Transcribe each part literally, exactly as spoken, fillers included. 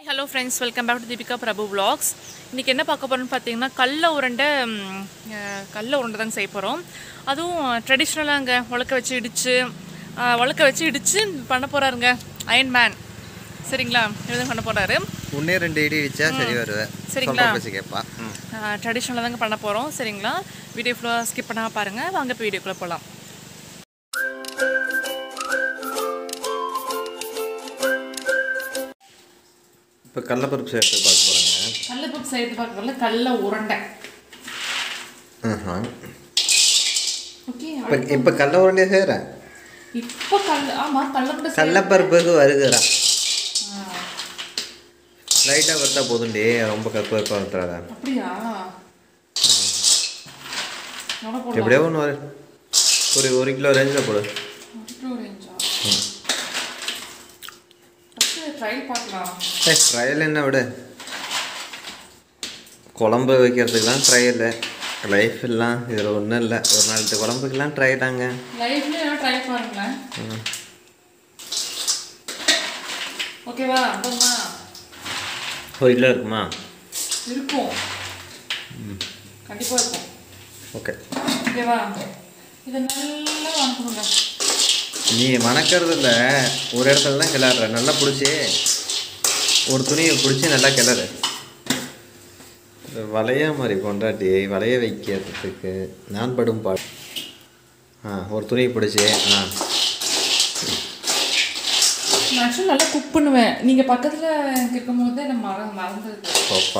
Hello friends, welcome back to Deepika Prabhu Vlogs. இன்னைக்கு என்ன பார்க்க போறோம்னு பாத்தீங்கன்னா கல்ல உருண்டை கல்ல உருண்டை தான் செய்ய போறோம். அதுவும் ட்ரெடிஷனலாங்க உலக்க வச்சு இடிச்சு உலக்க வச்சு இடிச்சு பண்ண போறாருங்க அயன் மேன். சரிங்களா? இதுதான் பண்ண போறாரு. ஒண்ணே ரெண்டு இடி இடிச்சா சரி வருவே. சரிங்களா? பேசி கேப்பா. ட்ரெடிஷனலா தாங்க பண்ண போறோம். சரிங்களா? வீடியோ ஃபுல்லா ஸ்கிப் பண்ணாம பாருங்க. வாங்க இப்போ வீடியோக்குள்ள போலாம். இப்போ கடலை பருப்பு சேர்த்து பார்க்க போறாங்க. கடலை பருப்பு சேர்த்து பார்க்கறதுல கடலை உருண்டை. ஆஹா. ஓகே. இப்போ இப்போ கடலை உருண்டை செய்றேன். இப்போ கடலை ஆமா கடலை உருண்டை கடலை பருப்புக்கு வருகுறா. லைட்டா வறுத்தா போதும்டி, ரொம்ப கருப்பு கருப்பா வறுத்துறாத. அப்படியா? எப்படியோ ஒன்று வரு ஒரு ஒரு கிலோ ரேஞ்சில் போடு. ஒரு கிலோ ரேஞ்சா? ட்ரையல் பார்க்கலாம். ஏ ட்ரையல் என்ன விட, குழம்பு வைக்கிறதுக்கு தான் ட்ரையல், லைஃப் எல்லாம் இதில் ஒன்றும் இல்லை. ஒரு நாளைக்கு குழம்புக்கெல்லாம் ட்ரை தாங்க. லைஃப்ல ட்ரை பாருங்களேன். ஓகேவா? அப்பமா ஒரு கிலோ இருக்குமா? இருக்கும், கண்டிப்பாக இருக்கும். ஓகே ஓகேவா? இதை நல்லா வணக்கணுங்க. நீ மணக்கிறது இல்லை, ஒரு இடத்துல தான் கிளற. நல்லா பிடிச்சி ஒரு துணியை பிடிச்சி நல்லா கிளறு. வளைய மாதிரி கொண்டாட்டி வளைய வைக்கிறதுக்கு நான் படும் பாடு. ஆ ஒரு துணியை பிடிச்சி ஆ ஆக்சுவலி நல்லா குக் பண்ணுவேன். நீங்கள் பக்கத்தில் இருக்கும் போது என்ன மற மறந்துடுது. ஓப்பா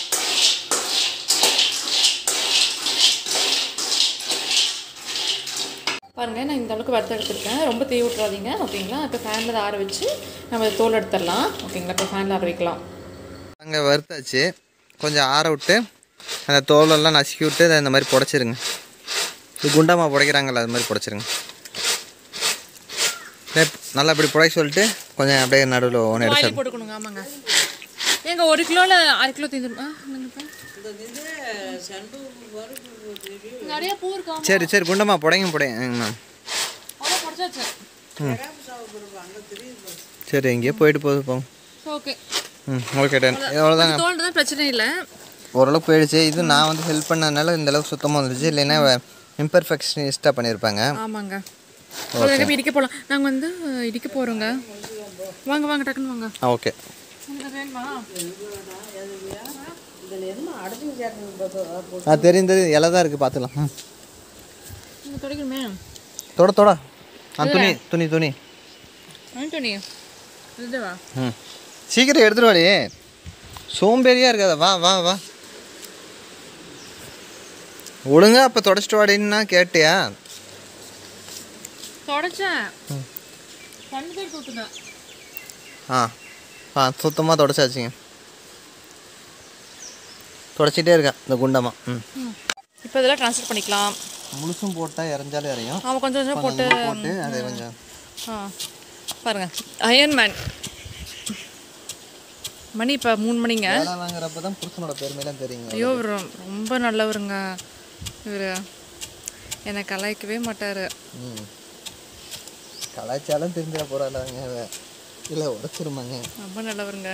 பாருங்கள், நான் இந்த அளவுக்கு வறுத்து எடுத்துருக்கேன். ரொம்ப தீ விட்டுறாதீங்க. ஓகேங்களா? இப்போ ஃபேனில் ஆற வச்சு நம்ம தோல் எடுத்துடலாம். ஓகேங்களா? இப்போ ஃபேனில் ஆற வைக்கலாம். அங்கே வறுத்தாச்சு, கொஞ்சம் ஆற விட்டு அந்த தோலெல்லாம் நசுக்கி விட்டு இந்த மாதிரி புடைச்சிருங்க. இது குண்டாமா புடைக்கிறாங்கல்ல, அது மாதிரி புடைச்சிருங்க. நல்லா இப்படி புடை சொல்லிட்டு கொஞ்சம் அப்படியே நடுவில் ஒன்று எடுத்து போட்டுக்கணுங்க. ஆமாங்க. எங்க ஒரு கிலோவில் அரை கிலோ தீந்துருமா? நிறைய பூ இருக்கா? சரி சரி குண்டமா புடைங்க புடைங்க மேம். ம் சரி, எங்கேயோ போயிட்டு போகுது போங்க. ஓகே ம் ஓகே டன். அவ்வளோதாங்க, தோல் தான் பிரச்சனை இல்லை. ஓரளவுக்கு போயிடுச்சு. இது நான் வந்து ஹெல்ப் பண்ணதுனால இந்த அளவுக்கு சுத்தமாக வந்துடுச்சு. இல்லைன்னா இம்பர்ஃபெக்ஷனிஸ்ட்டாக பண்ணியிருப்பாங்க. ஆமாங்க. ஓகே, இடிக்க போகலாம். நாங்கள் வந்து இடிக்க போகிறோங்க. வாங்க வாங்க டக்குன்னு வாங்க. ஆ ஓகே. ஆ தெரிந்தது இலை தான் இருக்குது, பார்த்துக்கலாம். தொடக்கணுமே. தொட தொட ஆ துணி துணி துணி துணி இதுவா? ம் சீக்கிரம் எடுத்துட்டு வாடி, சோம்பேறியாக இருக்காத. வா வா வா ஒழுங்கா அப்போ தொடச்சிட்டு வாடின்னா கேட்டியா? தொடச்சேன். தண்ணி போய் ஊற்றுனேன். ஆ ஆ சுத்தமாக தொடச்சாச்சுங்க. தொடச்சிட்டே இருக்கேன் இந்த குண்டமாக. ம் இப்போ இதெல்லாம் ட்ரான்ஸ்ஃபர் பண்ணிக்கலாம். முழுசும் போட்டால் இறஞ்சாலும் இறையும். அவன் கொஞ்சம் கொஞ்சம் போட்டு போட்டு அதை கொஞ்சம் ஆ பாருங்கள். அயன் மேன் மணி இப்போ மூணு மணிங்க. வேலை வாங்குறப்ப தான் புருஷனோட பெருமையெல்லாம் தெரியுங்க. ஐயோ ரொம்ப நல்லவருங்க இவர், என்னை கலாய்க்கவே மாட்டார். ம் கலாச்சாரம் தெரிஞ்சிட போகிறாங்க, இல்லை உடச்சிருமாங்க. ரொம்ப நல்லவருங்க.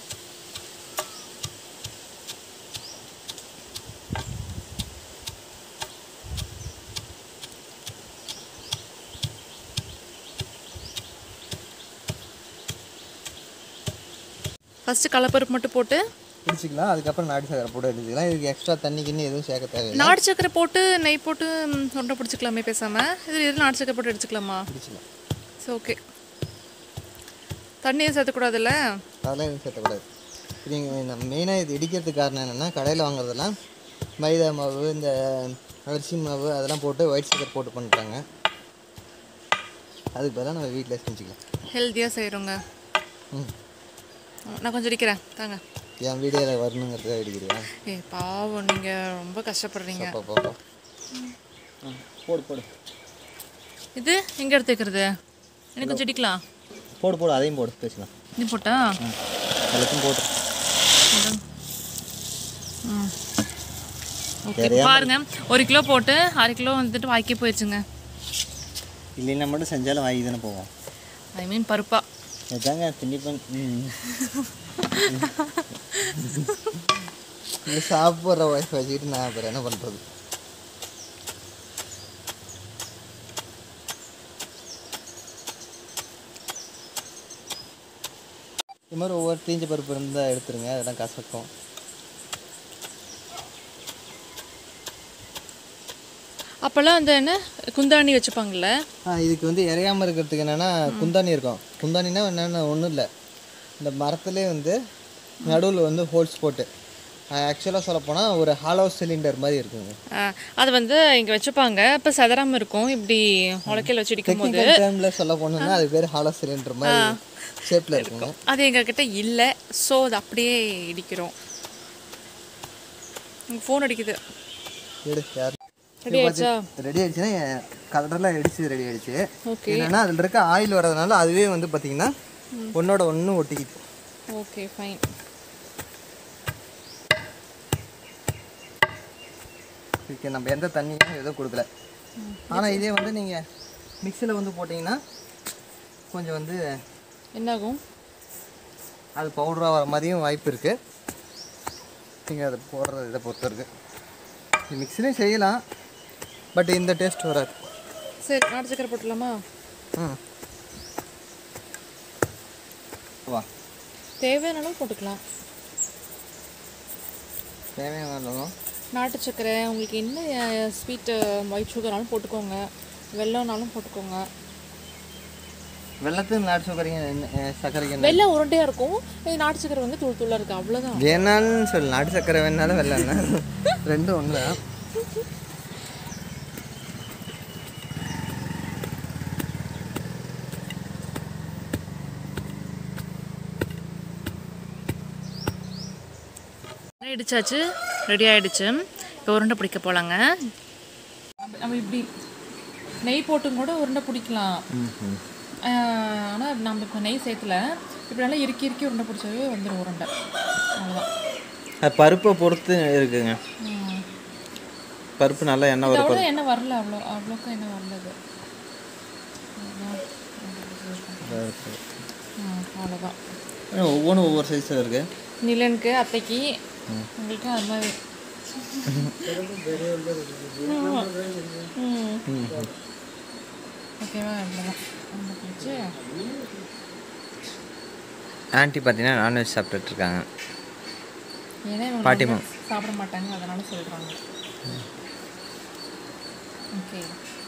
ஃபஸ்ட்டு கடலைப்பருப்பு மட்டும் போட்டு பிடிச்சிக்கலாம், அதுக்கப்புறம் நாட்டு சக்கரை போட்டு எடுத்துக்கலாம். இதுக்கு எக்ஸ்ட்ரா தண்ணி கிண்ணி எதுவும் சேர்க்க தேவையில்லை. நாட்டு சக்கரை போட்டு நெய் போட்டு உருண்டை பிடிச்சிக்கலாமே பேசாமல். இதில் எதுவும் நாட்டு சக்கரை போட்டு எடுத்துக்கலாமா? பிடிச்சிக்கலாம். So okay. தண்ணியும் சேர்த்துக்கூடாதுல்ல? அதெல்லாம் எதுவும் சேர்த்தக்கூடாது. நீங்கள் நம்ம மெயினாக இது இடிக்கிறதுக்கு காரணம் என்னென்னா, கடையில் வாங்குறதெல்லாம் மைதா மாவு, இந்த அரிசி மாவு அதெல்லாம் போட்டு ஒயிட் சக்கரை போட்டு பண்ணுறாங்க. அதுக்கு பதிலாக நம்ம வீட்டில் செஞ்சுக்கலாம். ஹெல்த்தியாக செய்கிறோங்க. ம் நான் கொஞ்சம் இடிக்கிறேன் தாங்க. என் வீடியோவில் வரணுங்கிறதுக்காக இடிக்கிறியா? ஏ பாவம், நீங்கள் ரொம்ப கஷ்டப்படுறீங்க. போடு போடு. இது எங்கே எடுத்து வைக்கிறது? எனக்கு கொஞ்சம் இடிக்கலாம். போடு போடு, அதையும் போடு, பேசலாம். இது போட்டா எல்லாத்தையும் போட்டு ம் ஓகே. பாருங்க, ஒரு கிலோ போட்டு அரை கிலோ வந்துட்டு வாய்க்கே போயிடுச்சுங்க. இல்லைன்னா மட்டும் செஞ்சாலும் வாங்கி தானே போவோம். ஐ மீன் பருப்பா. இதாங்க திண்டிப்பன். இது சாப்பிட்ற ஒய்ஃப் வச்சுக்கிட்டு நான் அப்புறம் என்ன பண்ணுறது? இது மாதிரி ஒவ்வொரு தீஞ்ச பருப்பு இருந்தால் எடுத்துருங்க, அதெல்லாம் கசக்கும். அப்போல்லாம் அந்த என்ன குந்தாணி வச்சுப்பாங்கள்ல, ஆ இதுக்கு வந்து இறையாமல் இருக்கிறதுக்கு என்னென்னா குந்தாணி இருக்கும். குந்தாணினா என்னென்ன ஒன்றும் இல்லை, இந்த மரத்துலேயே வந்து நடுவில் வந்து ஹோல்ஸ் போட்டு ஆக்சுவலாக சொல்லப்போனால் ஒரு ஹாலோ சிலிண்டர் மாதிரி இருக்குங்க. அது வந்து இங்கே வச்சுப்பாங்க. இப்போ சதராமல் இருக்கும். இப்படி உலக்கையில் வச்சு இடிக்கும் போது டைமில் சொல்ல போனோம்னா அது பேர் ஹாலோ சிலிண்டர் மாதிரி ஷேப்பில் இருக்குங்க. அது எங்ககிட்ட இல்லை. ஸோ அது அப்படியே இடிக்கிறோம். ஃபோன் அடிக்குது. எடு யார் ரெடி ஆயிடுச்சா? ரெடி ஆயிடுச்சுன்னா கலரெல்லாம் அடிச்சு ரெடி ஆயிடுச்சு. ஓகே. என்னன்னா அதில் இருக்க ஆயில் வரதுனால அதுவே வந்து பார்த்தீங்கன்னா ஒன்னோட ஒன்று ஒட்டிக்கிட்டு. Okay fine. ஓகே, நம்ம எந்த தண்ணியும் எதுவும் கொடுக்கல. ஆனால் இதே வந்து நீங்கள் மிக்சியில் வந்து போட்டிங்கன்னா கொஞ்சம் வந்து என்னாகும், அது பவுடராக வர மாதிரியும் வாய்ப்பு இருக்குது. நீங்கள் அதை போடுற இதை பொறுத்த இருக்குது. மிக்சிலையும் செய்யலாம், பட் இந்த டேஸ்ட் வராது. சரி, நாட்டு சக்கரை போட்டுடலாமா? ம் வா, தேவையான அளவு போட்டுக்கலாம். தேவையான நாட்டு சக்கரை உங்களுக்கு என்ன ஸ்வீட்டு ஒயிட் சுகர்னாலும் போட்டுக்கோங்க, வெல்லம்னாலும் போட்டுக்கோங்க. வெள்ளத்துக்கு நாட்டு சக்கரைங்க சர்க்கரைக்கு வெள்ளம் உருண்டையாக இருக்கும், இது நாட்டு சக்கரை வந்து தூள் தூளாக இருக்குது, அவ்வளோதான். வேணாலும் சொல்லு, நாட்டு சக்கரை வேணாலும் வெள்ளம்னா ரெண்டும் ஒன்று தான். இடிச்சாச்சு, ரெடி ஆகிடுச்சு. இப்போ உருண்டை பிடிக்க போகலாங்க. நம்ம இப்படி நெய் போட்டும் கூட உருண்டை பிடிக்கலாம். ஆனால் நம்ம இப்போ நெய் சேர்த்துல இப்படி நல்லா இறுக்கி இறுக்கி உருண்டை பிடிச்சாவே வந்துடும் உருண்டை. அவ்வளோதான். அது பருப்பை பொறுத்து இருக்குங்க. பருப்பு நல்லா எண்ணெய் வரும். அவ்வளோ எண்ணெய் வரல, அவ்வளோ அவ்வளோக்கும் எண்ணெய் வரல. அவ்வளோதான். ஒவ்வொன்றும் ஒவ்வொரு சைஸில் இருக்குது. நிலனுக்கு, அத்தைக்கு, உங்களுக்கு அது மாதிரி. ஓகேவா? அவ்வளோதான். ஆன்ட்டி பார்த்தீங்கன்னா நான்வெஜ் சாப்பிட்டுட்டு இருக்காங்க. ஏன்னா பாட்டிமா சாப்பிட மாட்டாங்க, அதனால சொல்கிறாங்க. ஓகே.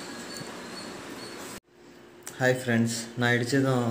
ஹாய் ஃப்ரெண்ட்ஸ், நான் இடித்ததும்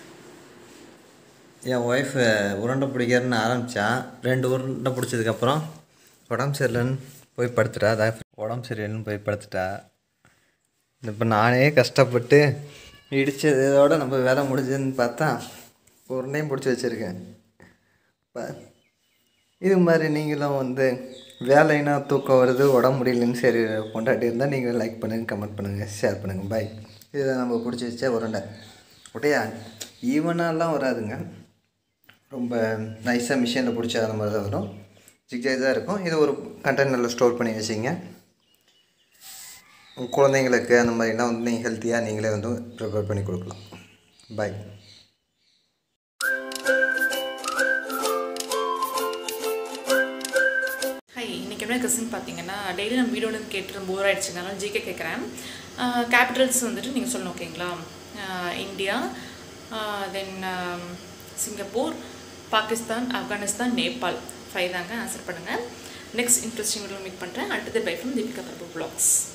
என் ஒய்ஃபு உருண்டை பிடிக்கிறன்னு ஆரம்பித்தா, ரெண்டு உருண்டை பிடிச்சதுக்கப்புறம் உடம்பு சரியில்லைன்னு போய் படுத்துட்டா. அதான் உடம்பு சரியில்லைன்னு போய் படுத்துட்டா. இப்போ நானே கஷ்டப்பட்டு இடித்ததோடு நம்ம வேலை முடிஞ்சதுன்னு பார்த்தா உருண்டையும் பிடிச்சி வச்சுருக்கேன். இப்போ இது மாதிரி நீங்களும் வந்து வேலைன்னா தூக்கம் வருது, உடம்பு முடியலன்னு சரி கொண்டாட்டி இருந்தால் நீங்கள் லைக் பண்ணுங்கள், கமெண்ட் பண்ணுங்கள், ஷேர் பண்ணுங்கள். பாய். இதை நம்ம பிடிச்சி வச்சா உருண்டை உடையா ஈவனாலாம் வராதுங்க, ரொம்ப நைஸாக மிஷினில் பிடிச்சா அந்த மாதிரி தான் வரும். ஜிக்ஜாக் தான் இருக்கும். இது ஒரு கண்டெய்னரில் ஸ்டோர் பண்ணி வச்சிங்க. குழந்தைங்களுக்கு அந்த மாதிரிலாம் வந்து நீங்கள் ஹெல்த்தியாக நீங்களே வந்து ப்ரிப்பேர் பண்ணி கொடுக்கலாம். பாய். ஹாய், இன்றைக்கி என்ன கசின் பார்த்தீங்கன்னா, டெய்லி நம்ம வீடியோன்னு கேட்டு போர் ஆகிடுச்சுனால ஜிகே கேட்குறேன். கேபிட்டல்ஸ் வந்துட்டு நீங்கள் சொல்லணும், ஓகேங்களா? India, then Singapore, Pakistan, Afghanistan, Nepal. Five தாங்க, ஆன்சர் பண்ணுங்கள். நெக்ஸ்ட் இன்ட்ரெஸ்டிங் வீடியோ மீட் பண்ணுறேன். அடுத்தது bye from Deepika Prabhu vlogs.